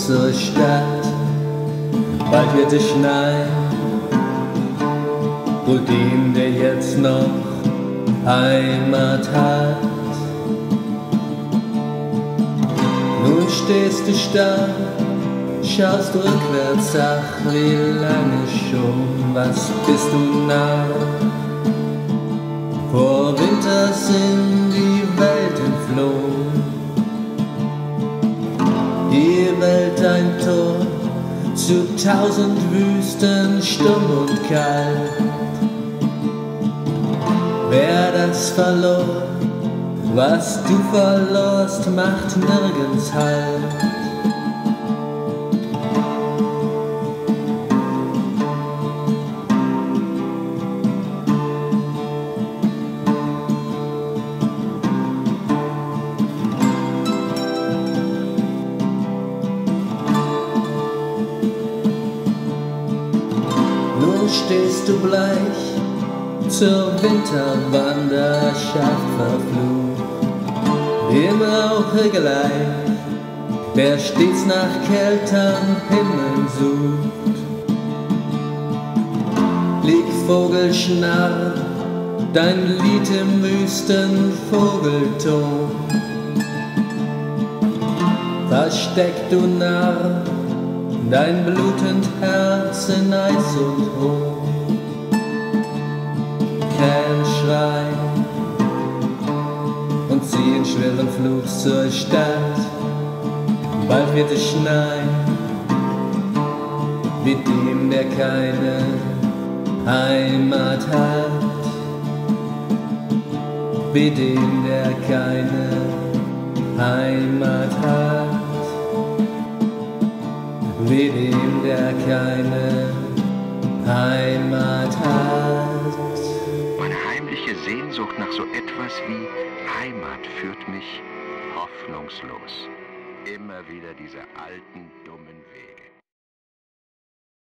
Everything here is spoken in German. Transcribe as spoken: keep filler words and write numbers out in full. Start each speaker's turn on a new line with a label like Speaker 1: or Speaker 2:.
Speaker 1: zur Stadt, bald wird es schneien, wohl dem, der jetzt noch Heimat hat. Nun stehst du starr, schaust rückwärts, ach wie lange schon, was bist du Narr? Vor Winter sind die Welt entflohen, die Welt ein Tor zu tausend Wüsten, stumm und kalt. Wer das verlor, was du verlorst, macht nirgends Halt. Nun stehst du bleich zur Winterwanderschaft verflucht, im Rauche gleich, wer stets nach kälterem Himmel sucht. Lieg Vogelschnarr, dein Lied im wüsten Vogelton, versteck du Narr, dein blutend Herz in Eis und Hohn. Kein Schrei und zieh in schweren Flug zur Stadt, bald wird es schneien, wie dem, der keine Heimat hat, wie dem, der keine Heimat hat, wie dem, der keine Heimat hat.
Speaker 2: Meine heimliche Sehnsucht nach so etwas wie Heimat führt mich hoffnungslos immer wieder diese alten, dummen